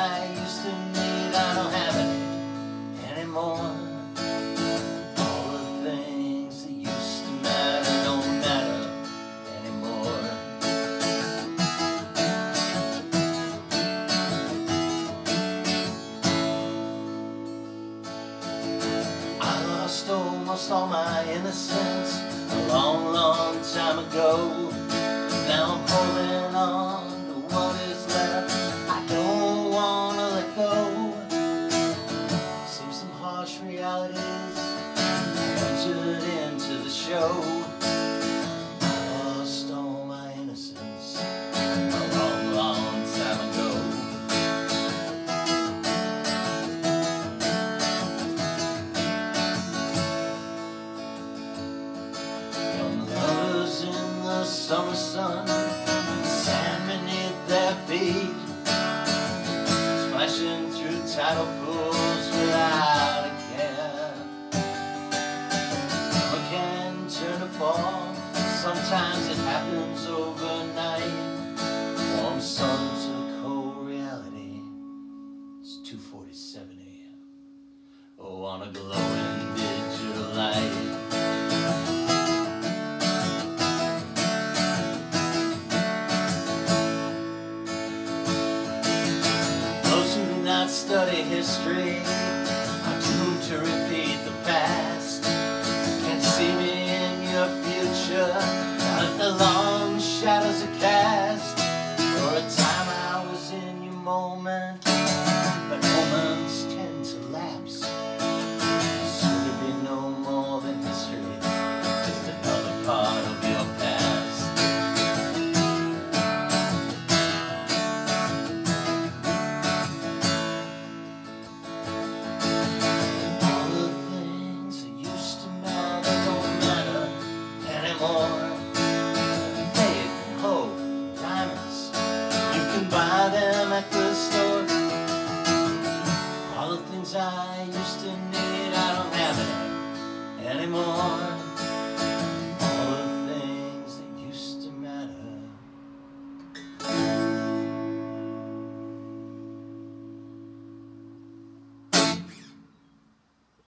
I used to need, I don't have it anymore. All the things that used to matter don't matter anymore. I lost almost all my innocence a long, long time ago. Now I'm holding on to what is left. I don't wanna let go. Seems some harsh realities entered into the show. I lost all my innocence a long, long time ago. Young lovers in the summer sun, sand beneath their feet, splashing through tidal pools without a care. Summer can turn to fall, sometimes it happens overnight. Warm sun to cold reality. It's 2:47 a.m. Oh, on a glowing digital light. Those who do not study history are doomed to repeat the past.